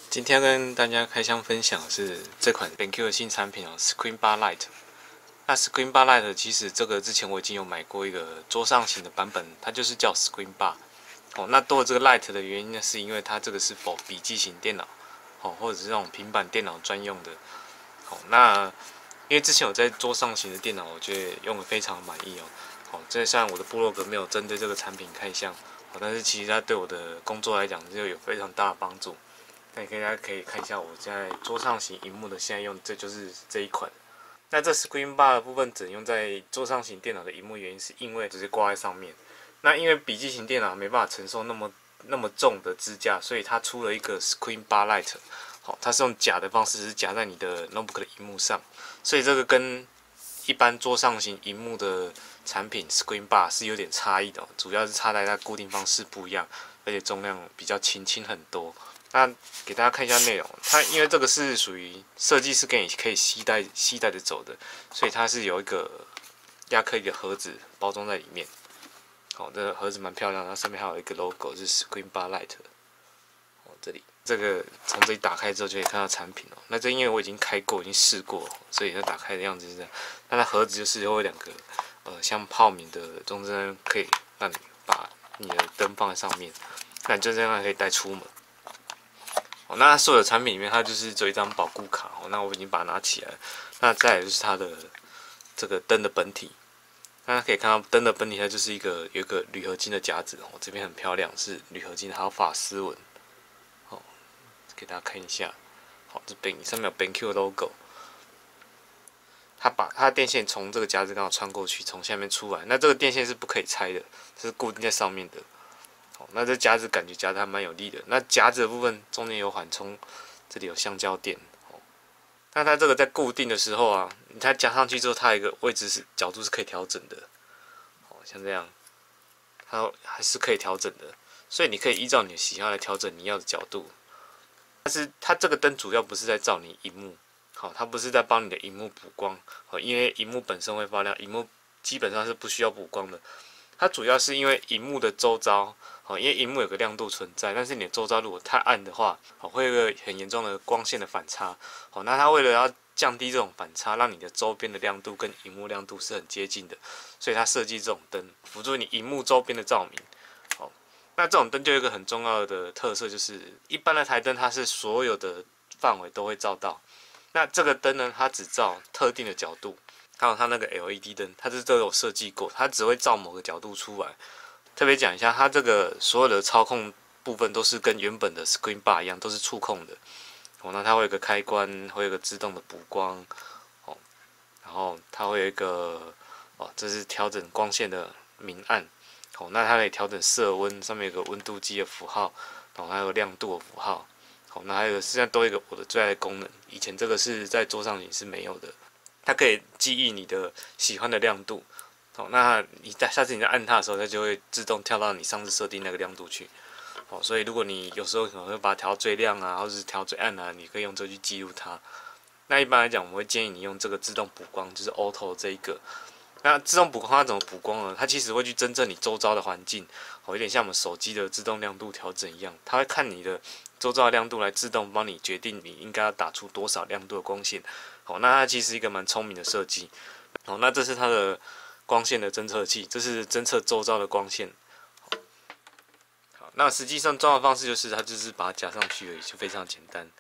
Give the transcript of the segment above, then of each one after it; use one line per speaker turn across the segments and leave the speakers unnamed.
今天要跟大家开箱分享的是这款 BenQ 的新产品Screen Bar Lite。那 Screen Bar Lite 其实这个之前我已经有买过一个桌上型的版本，它就是叫 Screen Bar。那多了这个 Lite 的原因呢，是因为它这个是否笔记型电脑，或者是那种平板电脑专用的。那因为之前我在桌上型的电脑，我觉得用的非常满意这虽然我的部落格没有针对这个产品开箱，但是其实它对我的工作来讲就有非常大的帮助。那大家可以看一下我在桌上型荧幕的现在用，这就是这一款。那这 Screen Bar 的部分只能用在桌上型电脑的荧幕，原因是因为直接挂在上面。那因为笔记型电脑没办法承受那么重的支架，所以它出了一个 Screen Bar Lite。它是用夹的方式，是夹在你的 notebook 的荧幕上，所以这个跟一般桌上型荧幕的产品 Screen Bar 是有点差异的，主要是差在它固定方式不一样，而且重量比较轻很多。那给大家看一下内容，它因为这个是属于设计是给你可以携带着走的，所以它是有一个亚克力的盒子包装在里面。这个盒子蛮漂亮的，它上面还有一个 logo 是 Screen Bar Lite。这里这个从这里打开之后就可以看到产品那这因为我已经开过，已经试过，所以它打开的样子是这样。那它盒子就是有两个像泡棉的中间，可以让你把你的灯放在上面，那你就这样可以带出门。那所有的产品里面，它就是只有一张保固卡那我已经把它拿起来了。那再来就是它的这个灯的本体，大家可以看到灯的本体它就是有一个铝合金的夹子这边很漂亮，是铝合金，还有法丝纹。给大家看一下，这上面有 BenQ 的 logo。它把它的电线从这个夹子刚好穿过去，从下面出来。那这个电线是不可以拆的，是固定在上面的。那这夹子感觉夹得还蛮有力的。那夹子的部分中间有缓冲，这里有橡胶垫。那它这个在固定的时候它加上去之后，它有一个位置角度是可以调整的。像这样，它还是可以调整的，所以你可以依照你的喜好来调整你要的角度。但是它这个灯主要不是在照你荧幕，它不是在帮你的荧幕补光，因为荧幕本身会发亮，荧幕基本上是不需要补光的。它主要是因为荧幕的周遭，因为荧幕有个亮度存在，但是你的周遭如果太暗的话，会有一个很严重的光线的反差。那它为了要降低这种反差，让你的周边的亮度跟荧幕亮度是很接近的，所以它设计这种灯，辅助你荧幕周边的照明。那这种灯就有一个很重要的特色，就是一般的台灯它是所有的范围都会照到，那这个灯呢，它只照特定的角度。还有它那个 LED 灯，它都有设计过，它只会照某个角度出来。特别讲一下，它这个所有的操控部分都是跟原本的 Screen Bar 一样，都是触控的。那它会有一个开关，会有一个自动的补光，然后它会有一个这是调整光线的明暗。那它可以调整色温，上面有个温度计的符号，然后还有亮度的符号。那还有现在多一个我的最爱的功能，以前这个是在桌上型是没有的，它可以记忆你的喜欢的亮度。那你下次你在按它的时候，它就会自动跳到你上次设定那个亮度去。所以如果你有时候可能会把它调最亮或者是调最暗你可以用这个去记录它。那一般来讲，我们会建议你用这个自动补光，就是 Auto 这一个。那自动补光它怎么补光呢？它其实会去侦测你周遭的环境，有点像我们手机的自动亮度调整一样，它会看你的周遭的亮度来自动帮你决定你应该要打出多少亮度的光线。那它其实是一个蛮聪明的设计。那这是它的光线的侦测器，这是侦测周遭的光线。好，那实际上装的方式就是它就是把它夹上去而已，就非常简单。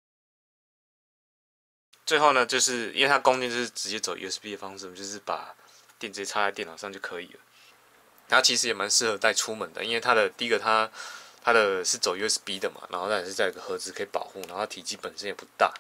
最后呢，就是因为它供电就是直接走 USB 的方式，我们就是把电直接插在电脑上就可以了。它其实也蛮适合带出门的，因为它的第一个它的是走 USB 的嘛，然后它也是在一个盒子可以保护，然后它体积本身也不大。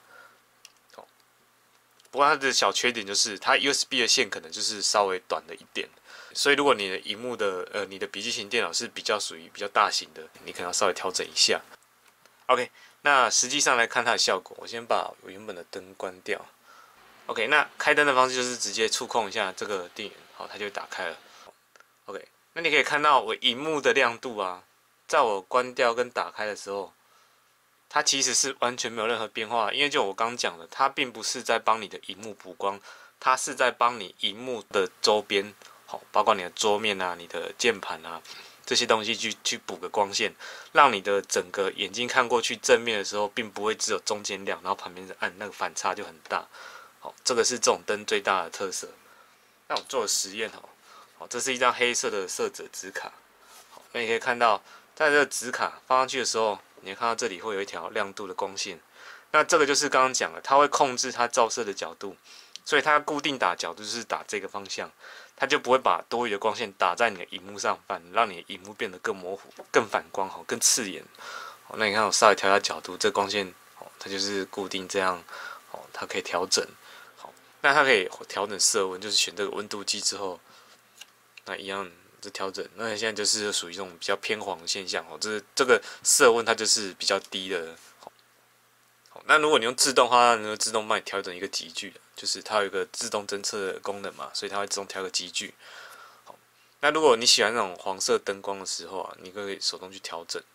不过它的小缺点就是它 USB 的线可能就是稍微短了一点，所以如果你的荧幕的你的笔记型电脑是属于比较大型的，你可能要稍微调整一下。OK， 那实际上来看它的效果，我先把我原本的灯关掉。OK， 那开灯的方式就是直接触控一下这个电源，它就会打开了。OK， 那你可以看到我荧幕的亮度在我关掉跟打开的时候，它其实是完全没有任何变化，因为就我刚讲的，它并不是在帮你的荧幕补光，它是在帮你荧幕的周边，包括你的桌面你的键盘这些东西去补个光线，让你的整个眼睛看过去正面的时候，并不会只有中间亮，然后旁边是暗，那个反差就很大。好，这个是这种灯最大的特色。那我做的实验好，这是一张黑色的色泽纸卡。好，那你可以看到，在这个纸卡放上去的时候，你会看到这里会有一条亮度的光线。那这个就是刚刚讲的，它会控制它照射的角度，所以它固定打角度就是打这个方向，它就不会把多余的光线打在你的荧幕上，反而让你的荧幕变得更模糊、更反光、更刺眼。好，那你看我稍微调一下角度，这光线它就是固定这样，它可以调整。好，那它可以调整色温，就是选这个温度计之后，那一样的调整。那现在就是属于这种比较偏黄的现象这个色温它就是比较低的。那如果你用自动的话，它能自动帮你调整一个级距，就是它有一个自动侦测的功能嘛，所以它会自动调个级距。好，那如果你喜欢那种黄色灯光的时候啊，你可以手动去调整。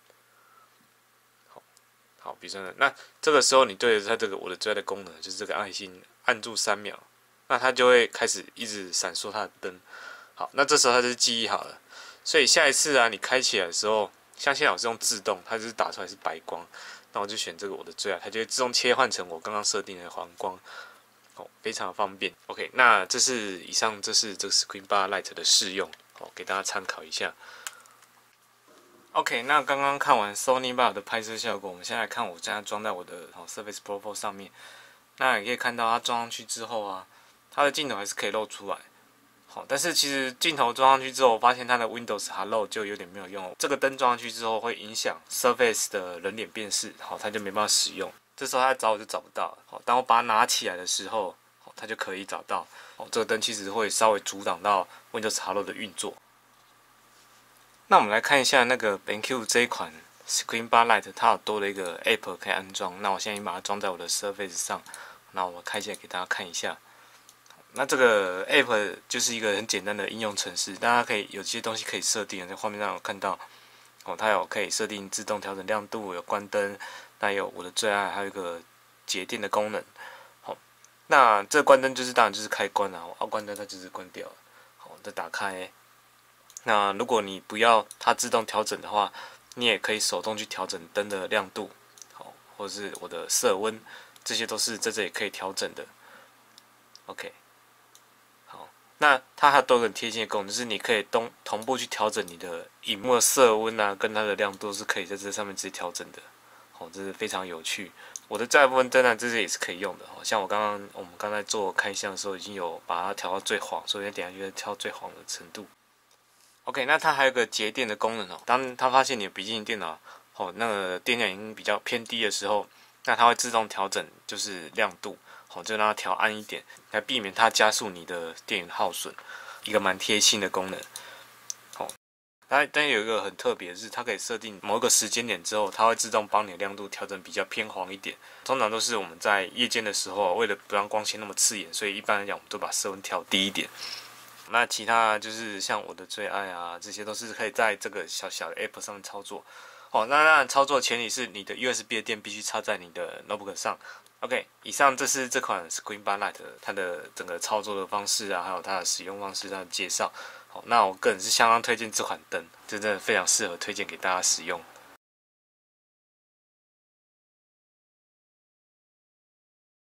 好，比如说那这个时候你对着它这个我的最爱的功能，就是这个爱心按住3秒，那它就会开始一直闪烁它的灯。好，那这时候它就是记忆好了，所以下一次啊你开起来的时候，像现在我是用自动，它就是打出来是白光。那我就选这个我的最爱，它就会自动切换成我刚刚设定的黄光，非常方便。OK， 那以上这是这个 Screen Bar Light 的试用，给大家参考一下。OK， 那刚刚看完 Sony Bar 的拍摄效果，我们现在来看我现在装在我的Surface Pro 4上面。那也可以看到它装上去之后啊，它的镜头还是可以露出来。好，但是其实镜头装上去之后，我发现它的 Windows Hello 就有点没有用。这个灯装上去之后会影响 Surface 的人脸辨识，它就没办法使用。这时候它找我就找不到了。好，当我把它拿起来的时候，它就可以找到。这个灯其实会稍微阻挡到 Windows Hello 的运作。那我们来看一下那个 BenQ 这一款 Screen Bar Light， 它有多了一个 App 可以安装。那我现在把它装在我的 Surface 上，那我开起来给大家看一下。那这个 App 就是一个很简单的应用程式，大家可以有些东西可以设定，在画面上有看到，它有可以设定自动调整亮度，有关灯，那有我的最爱，还有一个节电的功能。好，那这关灯当然就是开关啦，要关灯它就是关掉了。好，再打开。那如果你不要它自动调整的话，你也可以手动去调整灯的亮度，好，或者是我的色温，这些都是在这里可以调整的。OK。那它还有多个很贴心的功能，就是你可以同步去调整你的萤幕的色温啊，跟它的亮度是可以在这上面直接调整的。这是非常有趣。我的这部分灯呢，这些也是可以用的。像我们刚才做开箱的时候，已经有把它调到最黄，所以等一下就会调最黄的程度。OK， 那它还有个节电的功能当它发现你的笔记型电脑那个电量已经比较偏低的时候，那它会自动调整就是亮度。就让它调暗一点，来避免它加速你的电源耗损，一个蛮贴心的功能。但有一个很特别的是，它可以设定某一个时间点之后，它会自动帮你的亮度调整比较偏黄一点。通常都是我们在夜间的时候，为了不让光线那么刺眼，所以一般来讲我们都把色温调低一点。那其他就是像我的最爱啊，这些都是可以在这个小小的 App 上面操作。那当然操作前提是你的 USB 的电必须插在你的 Notebook 上。OK， 以上这是这款 Screen Bar Light 它的整个操作的方式啊，还有它的使用方式，它的介绍。那我个人是相当推荐这款灯，真的非常适合推荐给大家使用。